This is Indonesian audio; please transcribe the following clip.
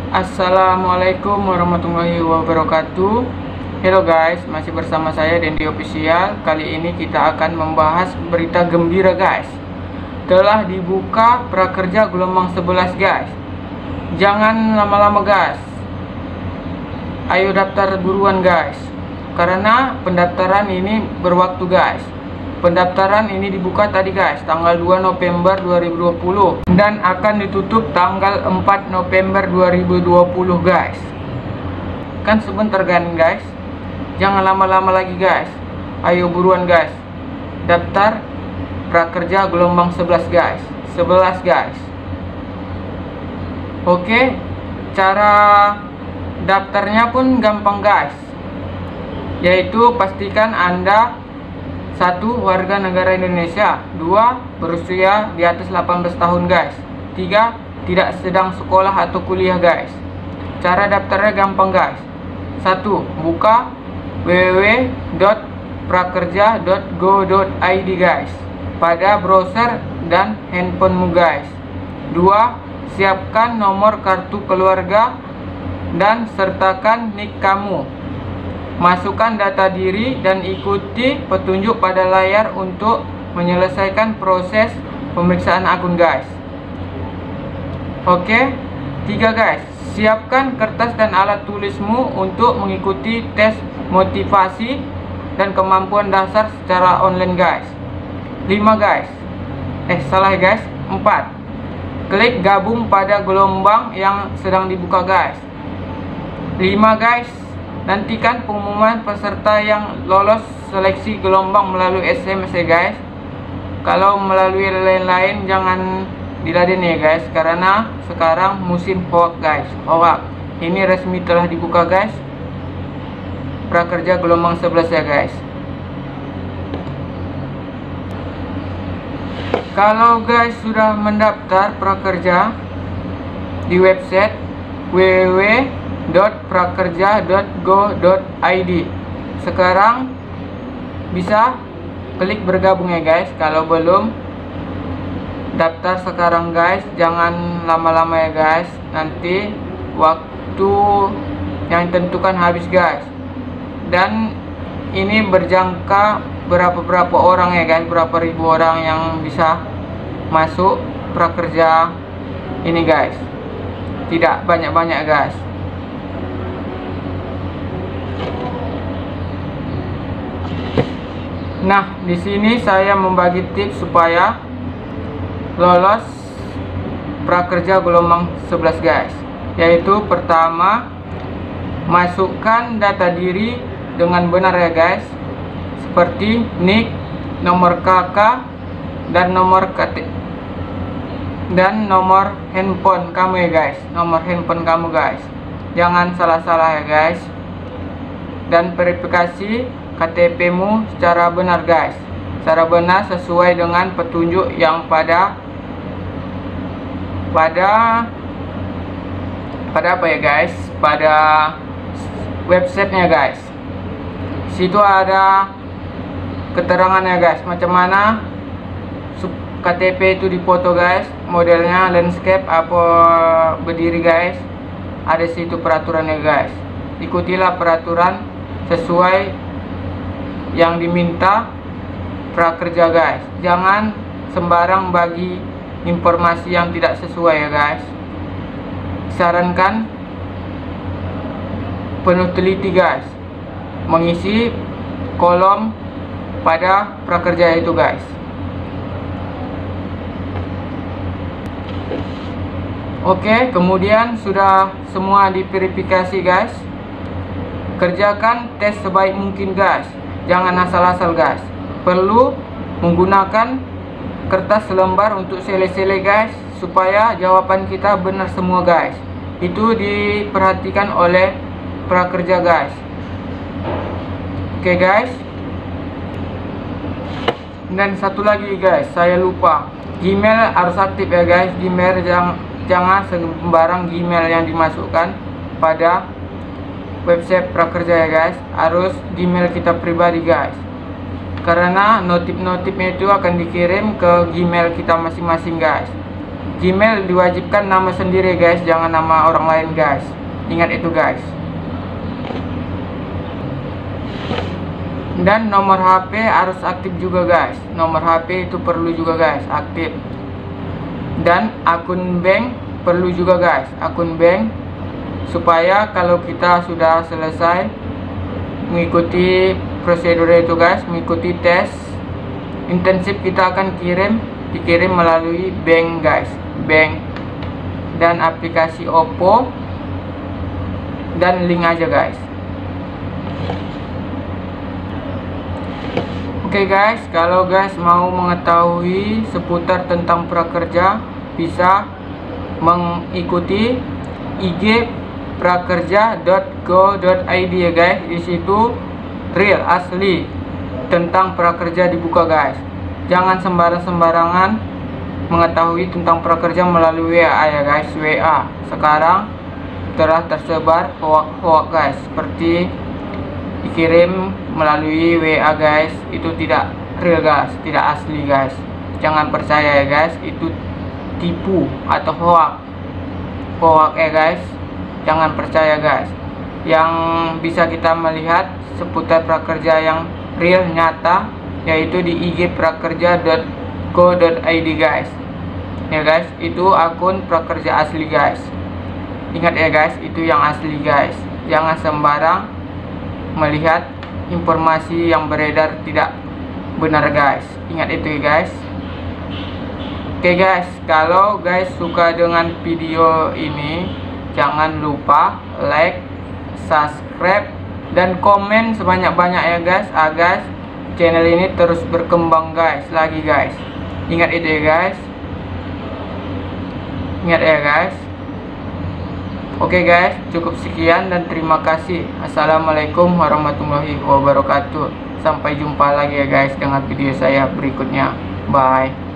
Assalamualaikum warahmatullahi wabarakatuh. Hello guys, masih bersama saya Dendi Official. Kali ini kita akan membahas berita gembira guys. Telah dibuka prakerja gelombang 11 guys. Jangan lama-lama guys. Ayo daftar buruan guys. Karena pendaftaran ini berwaktu guys. Pendaftaran ini dibuka tadi guys, tanggal 2 November 2020 dan akan ditutup tanggal 4 November 2020 guys. Kan sebentar kan guys. Jangan lama-lama lagi guys. Ayo buruan guys. Daftar prakerja gelombang 11 guys. 11 guys. Oke, cara daftarnya pun gampang guys. Yaitu pastikan Anda 1. Warga negara Indonesia. 2. Berusia di atas 18 tahun guys. 3. Tidak sedang sekolah atau kuliah guys. Cara daftarnya gampang guys. 1. Buka www.prakerja.go.id guys pada browser dan handphonemu guys. 2. Siapkan nomor kartu keluarga dan sertakan NIK kamu. Masukkan data diri dan ikuti petunjuk pada layar untuk menyelesaikan proses pemeriksaan akun guys. Oke. 3 guys, siapkan kertas dan alat tulismu untuk mengikuti tes motivasi dan kemampuan dasar secara online guys. 5 guys. Salah guys. 4. Klik gabung pada gelombang yang sedang dibuka guys. 5 guys. Nantikan pengumuman peserta yang lolos seleksi gelombang melalui SMS ya guys. Kalau melalui lain-lain jangan diladen ya guys, karena sekarang musim hoax guys. Hoax. Ini resmi telah dibuka guys. Prakerja gelombang 11 ya guys. Kalau guys sudah mendaftar prakerja di website www.prakerja.go.id, sekarang bisa klik bergabung ya guys. Kalau belum daftar sekarang guys, jangan lama-lama ya guys, nanti waktu yang tentukan habis guys. Dan ini berjangka berapa orang ya guys, berapa ribu orang yang bisa masuk prakerja ini guys. Tidak banyak-banyak guys. Nah, di sini saya membagi tips supaya lolos prakerja gelombang 11 guys. Yaitu pertama, masukkan data diri dengan benar ya guys. Seperti NIK, nomor KK dan nomor KT dan nomor handphone kamu ya guys. Nomor handphone kamu guys. Jangan salah-salah ya guys. Dan verifikasi KTP-mu secara benar guys. Secara benar sesuai dengan petunjuk yang pada apa ya guys? Pada websitenya guys. Situ ada keterangannya guys, macam mana KTP itu dipoto guys, modelnya landscape apa berdiri guys. Ada situ peraturannya guys. Ikutilah peraturan sesuai yang diminta prakerja guys. Jangan sembarang bagi informasi yang tidak sesuai ya guys. Sarankan penuh teliti guys mengisi kolom pada prakerja itu guys. Oke, kemudian sudah semua diverifikasi guys. Kerjakan tes sebaik mungkin guys. Jangan asal-asal guys. Perlu menggunakan kertas selembar untuk sele-sele guys, supaya jawaban kita benar semua guys. Itu diperhatikan oleh prakerja guys. Oke guys. Dan satu lagi guys, saya lupa, Gmail harus aktif ya guys. Gmail jangan sembarang Gmail yang dimasukkan pada website prakerja ya guys. Harus Gmail kita pribadi guys, karena notif-notifnya itu akan dikirim ke Gmail kita masing-masing guys. Gmail diwajibkan nama sendiri guys, jangan nama orang lain guys. Ingat itu guys. Dan nomor HP harus aktif juga guys. Nomor HP itu perlu juga guys, aktif. Dan akun bank perlu juga guys, akun bank, supaya kalau kita sudah selesai mengikuti prosedur itu guys, mengikuti tes intensif, kita akan dikirim melalui bank guys, bank dan aplikasi Oppo dan link aja guys. Oke guys, kalau guys mau mengetahui seputar tentang prakerja, bisa mengikuti IG prakerja.go.id ya guys. Di situ real asli tentang prakerja dibuka guys. Jangan sembarangan mengetahui tentang prakerja melalui WA ya guys. WA sekarang telah tersebar hoax guys, seperti dikirim melalui WA guys, itu tidak real guys, tidak asli guys. Jangan percaya ya guys, itu tipu atau hoax ya guys. Jangan percaya guys. Yang bisa kita melihat seputar prakerja yang real nyata yaitu di IG prakerja.go.id guys. Ya guys, itu akun prakerja asli guys. Ingat ya guys, itu yang asli guys. Jangan sembarang melihat informasi yang beredar tidak benar guys. Ingat itu ya guys. Oke guys, kalau guys suka dengan video ini, jangan lupa like, subscribe, dan komen sebanyak-banyak ya guys, agar channel ini terus berkembang guys, lagi guys. Ingat itu ya guys. Ingat ya guys. Oke guys, cukup sekian dan terima kasih. Assalamualaikum warahmatullahi wabarakatuh. Sampai jumpa lagi ya guys dengan video saya berikutnya. Bye.